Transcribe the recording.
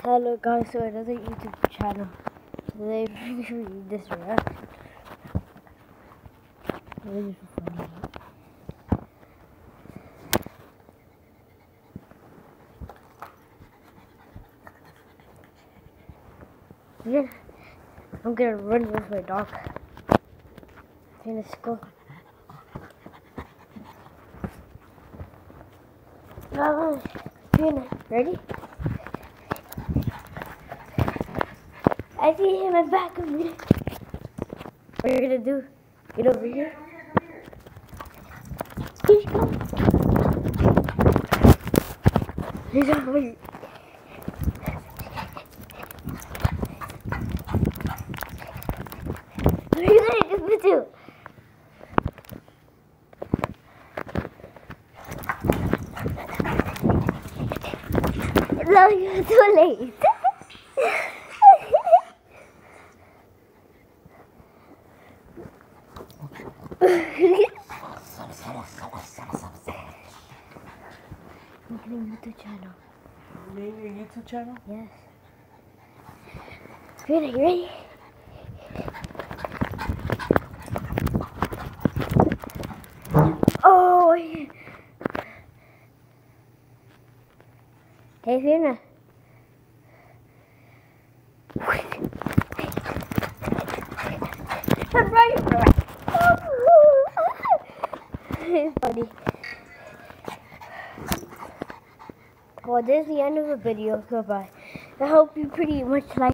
Hello guys, to another YouTube channel. Today we're reading this reaction. This is funny. Yeah, I'm gonna run with my dog. Okay, let's go. Ready? I see him in back of me. What are you gonna do? Get over here. He's coming. He's over here. What are you gonna do? No, you're too late. I'm getting a YouTube channel. Name your YouTube channel? Yes. Fiona, you ready? Oh! Hey, Fiona. Run, run, run. It's funny. Well, this is the end of the video. Goodbye. I hope you pretty much like